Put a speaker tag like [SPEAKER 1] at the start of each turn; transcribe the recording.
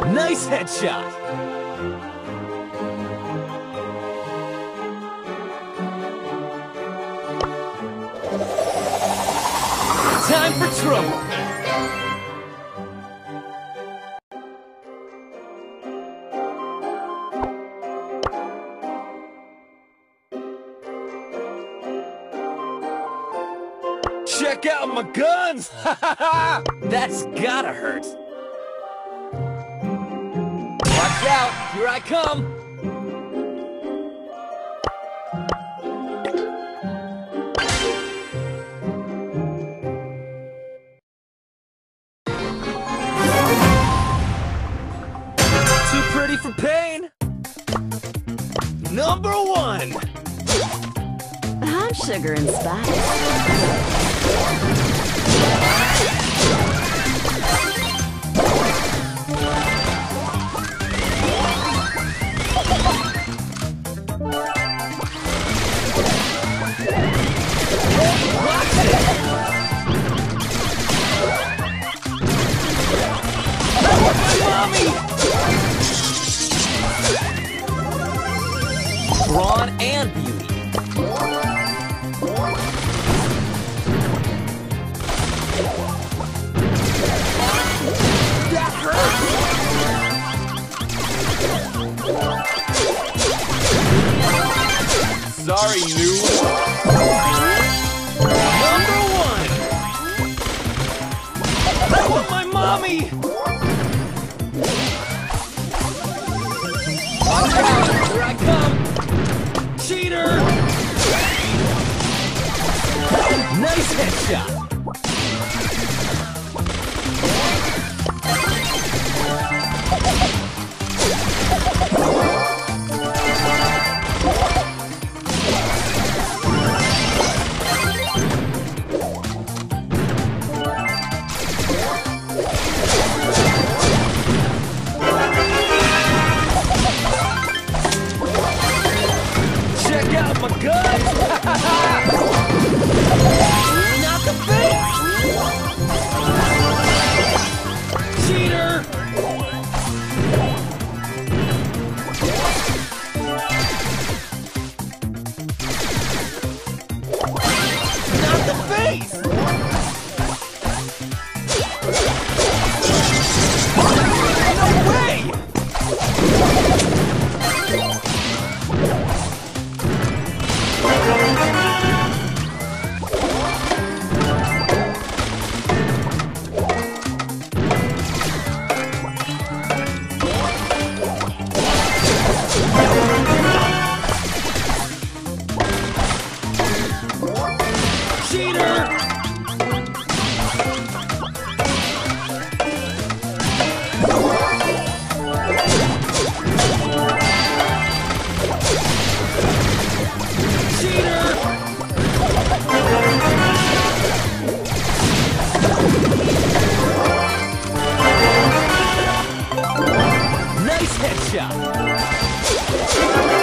[SPEAKER 1] Nice headshot! Time for trouble! Check out my guns! Ha ha ha! That's gotta hurt! Watch out! Here I come! Too pretty for pain! Number 1!
[SPEAKER 2] I'm sugar and spice.
[SPEAKER 1] Brawn and beauty. That hurts! Sorry, noob. Number 1! I want my mommy! Alright, here I come! Cheater! Nice headshot! Check out my guns! Not the face! Cheater! Not the face! No way! Cheater! Cheater! Nice headshot!